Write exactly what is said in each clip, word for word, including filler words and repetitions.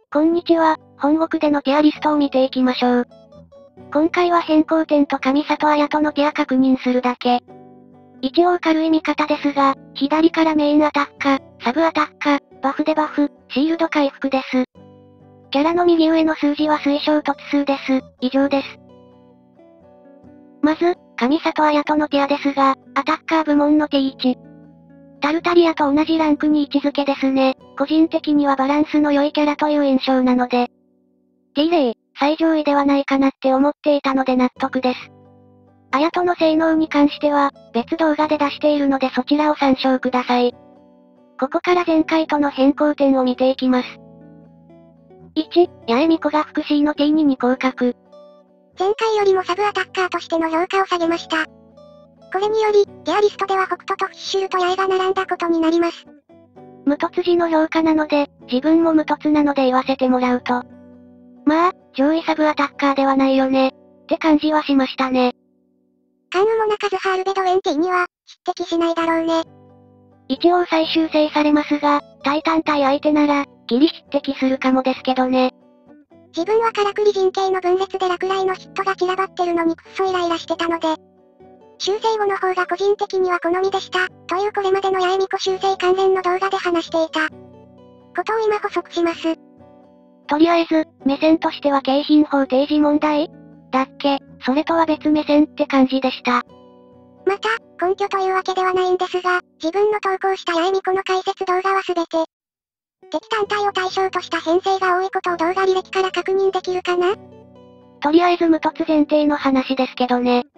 こんにちは、本国でのティアリストを見ていきましょう。今回は変更点と上里彩とのティア確認するだけ。一応軽い見方ですが、左からメインアタッカー、サブアタッカー、バフでバフ、シールド回復です。キャラの右上の数字は推奨突数です。以上です。まず、上里彩とのティアですが、アタッカー部門の ティーワン。タルタリアと同じランクに位置づけですね。個人的にはバランスの良いキャラという印象なので、ティーゼロ、最上位ではないかなって思っていたので納得です。アヤトの性能に関しては、別動画で出しているのでそちらを参照ください。ここから前回との変更点を見ていきます。いち、八重美子が副 C の ティーツー に降格。 前回よりもサブアタッカーとしての評価を下げました。これにより、ティアリストでは北斗とフィッシュルと八重が並んだことになります。 無突時の評価なので、自分も無突なので言わせてもらうと。まあ、上位サブアタッカーではないよね、って感じはしましたね。 関羽も鳴かずハールベドウェンティには、匹敵しないだろうね。 一応再修正されますが、タイタン対相手なら、ギリ匹敵するかもですけどね。 自分はからくり陣形の分裂で落雷のヒットが散らばってるのにくっそイライラしてたので、修正後の方が個人的には好みでした、というこれまでの八重美子修正関連の動画で話していたことを今補足します。 とりあえず、目線としては景品法提示問題だっけ、それとは別目線って感じでした。 また、根拠というわけではないんですが、自分の投稿した八重美子の解説動画はすべて、敵単体を対象とした編成が多いことを動画履歴から確認できるかな？ とりあえず無突前提の話ですけどね。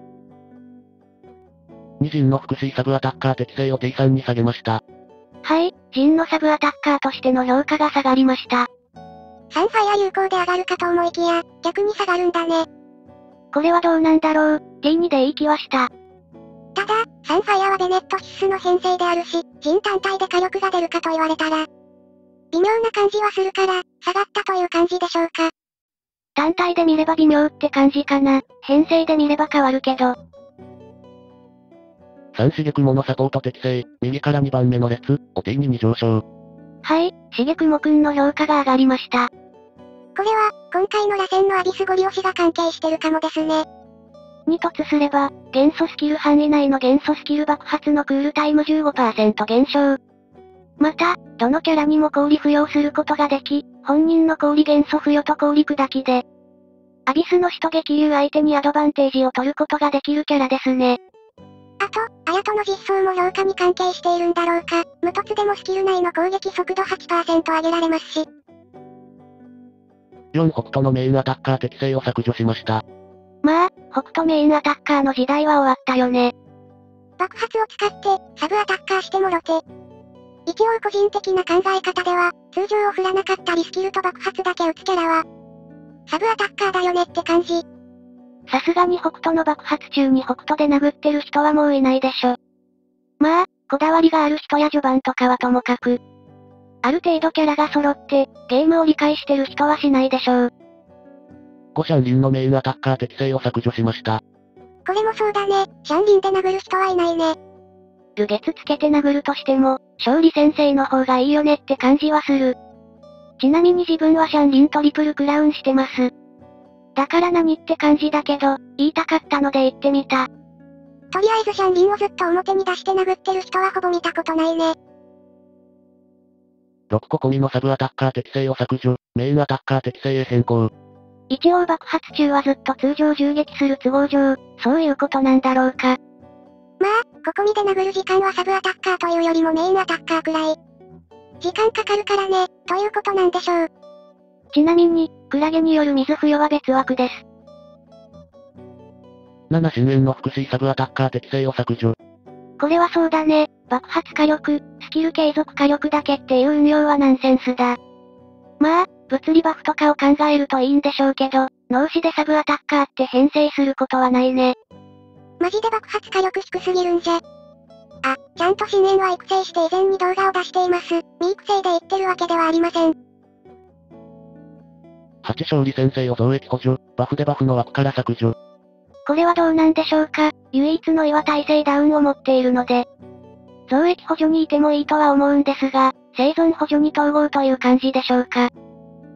に陣の副 C サブアタッカー適正を ティースリー に下げました。 はい、陣のサブアタッカーとしての評価が下がりました。 さんファイア有効で上がるかと思いきや、逆に下がるんだね。 これはどうなんだろう、ティーツー でいい気はした。 ただ、さんファイアはベネット必須の編成であるし、陣単体で火力が出るかと言われたら、微妙な感じはするから、下がったという感じでしょうか。 単体で見れば微妙って感じかな、編成で見れば変わるけど。 さん刺激モノサポート適正、右からにばんめの列、を ティーツー に上昇。 はい、しげくもくんの評価が上がりました。 これは、今回の螺旋のアビスゴリ押しが関係してるかもですね。 に突すれば、元素スキル範囲内の元素スキル爆発のクールタイム じゅうごパーセント 減少。また、どのキャラにも氷付与することができ、本人の氷元素付与と氷砕きで、アビスの使徒激流相手にアドバンテージを取ることができるキャラですね。 あと、アヤトの実装も評価に関係しているんだろうか。無突でもスキル内の攻撃速度 はちパーセント 上げられますし。 よん北斗のメインアタッカー適正を削除しました。 まあ、北斗メインアタッカーの時代は終わったよね。 爆発を使って、サブアタッカーしてもろて。一応個人的な考え方では、通常を振らなかったりスキルと爆発だけ打つキャラは、サブアタッカーだよねって感じ。 さすがに北斗の爆発中に北斗で殴ってる人はもういないでしょ。まあ、こだわりがある人や序盤とかはともかく。ある程度キャラが揃って、ゲームを理解してる人はしないでしょう。 ごシャンリンのメインアタッカー適正を削除しました。 これもそうだね、シャンリンで殴る人はいないね。 ル月つけて殴るとしても、勝利先生の方がいいよねって感じはする。ちなみに自分はシャンリントリプルクラウンしてます。だから何って感じだけど、言いたかったので言ってみた。 とりあえずシャンリンをずっと表に出して殴ってる人はほぼ見たことないね。 ろっこ込みのサブアタッカー適正を削除、メインアタッカー適正へ変更。 一応爆発中はずっと通常銃撃する都合上、そういうことなんだろうか。 まあ、ここみで殴る時間はサブアタッカーというよりもメインアタッカーくらい。時間かかるからね、ということなんでしょう。 ちなみに、クラゲによる水付与は別枠です。 なな深淵の副 C サブアタッカー適正を削除。 これはそうだね、爆発火力、スキル継続火力だけっていう運用はナンセンスだ。まあ、物理バフとかを考えるといいんでしょうけど、脳死でサブアタッカーって編成することはないね。 マジで爆発火力低すぎるんじゃ。あ、ちゃんと深淵は育成して以前に動画を出しています。未育成で言ってるわけではありません。 はち勝利先生を増益補助、バフでバフの枠から削除。 これはどうなんでしょうか、唯一の岩耐性ダウンを持っているので。増益補助にいてもいいとは思うんですが、生存補助に統合という感じでしょうか。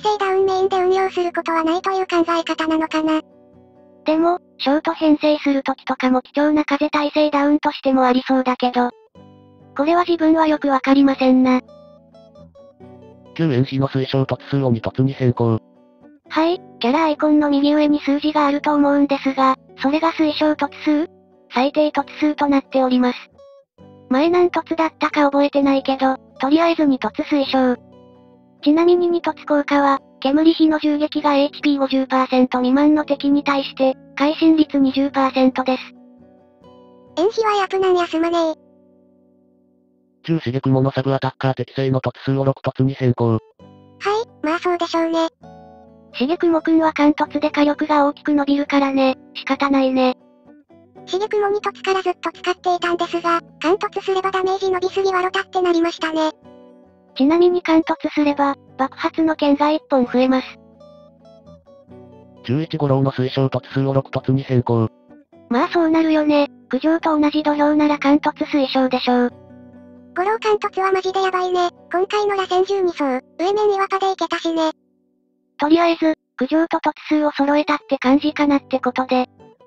成ダウンメインで運用することはないという考え方なのかな。 でも、ショート編成するときとかも貴重な風耐性ダウンとしてもありそうだけど。これは自分はよくわかりませんな。 旧円比の推奨突数をに突に変更。 はい、キャラアイコンの右上に数字があると思うんですが、それが推奨突数？最低突数となっております。前何突だったか覚えてないけど、とりあえずに突推奨。ちなみにに突効果は、煙火の銃撃が エイチピーごじゅっパーセント 未満の敵に対して、会心率 にじゅっパーセント です。 円比はヤプなんやすまねえ。 中刺激モノサブアタッカー適正の突数をろく突に変更。 はい、まあそうでしょうね。 しげくもくんは貫突で火力が大きく伸びるからね、仕方ないね。 しげくもに突からずっと使っていたんですが、貫突すればダメージ伸びすぎわろたってなりましたね。 ちなみに貫突すれば、爆発の剣がいっぽん増えます。 中いち五郎の推奨突数をろく突に変更。 まあそうなるよね。九条と同じ土俵なら貫突推奨でしょう。 五郎貫突はマジでやばいね。今回の螺旋じゅうに層、上面岩場でいけたしね。 とりあえず、九条と突数を揃えたって感じかなってことで。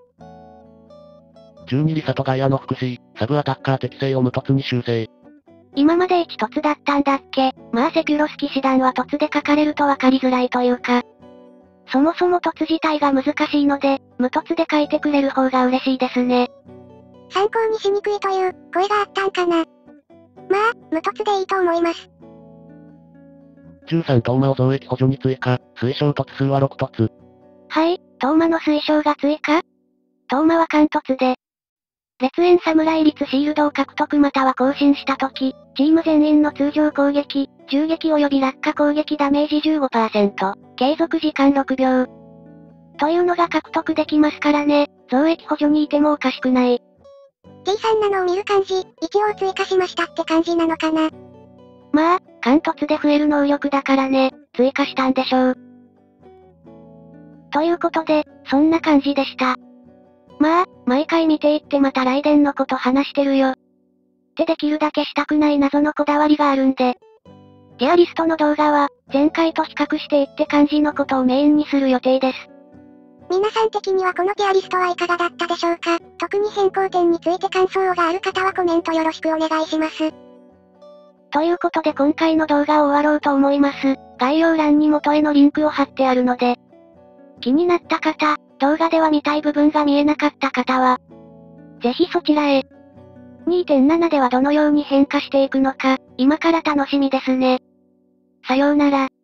中にリサとガイアの副 C、サブアタッカー適正を無突に修正。 今までいち突だったんだっけ。まあセキュロス騎士団は突で書かれるとわかりづらいというか。そもそも突自体が難しいので、無突で書いてくれる方が嬉しいですね。 参考にしにくいという声があったんかな。まあ、無突でいいと思います。 中さんトーマを増益補助に追加、推奨突数はろく突。 はい、トーマの推奨が追加？トーマは貫突で。烈焰侍率シールドを獲得または更新したとき、チーム全員の通常攻撃、銃撃及び落下攻撃ダメージ じゅうごパーセント、継続時間ろくびょう。というのが獲得できますからね、増益補助にいてもおかしくない。 T さんなのを見る感じ、一応追加しましたって感じなのかな。 まあ、貫突で増える能力だからね、追加したんでしょう。ということで、そんな感じでした。まあ、毎回見ていってまた雷電のこと話してるよ。ってできるだけしたくない謎のこだわりがあるんで。ティアリストの動画は、前回と比較していって感じのことをメインにする予定です。 皆さん的にはこのティアリストはいかがだったでしょうか。特に変更点について感想がある方はコメントよろしくお願いします。 ということで今回の動画を終わろうと思います。概要欄に元へのリンクを貼ってあるので、気になった方、動画では見たい部分が見えなかった方は、ぜひそちらへ。にてんなな ではどのように変化していくのか、今から楽しみですね。さようなら。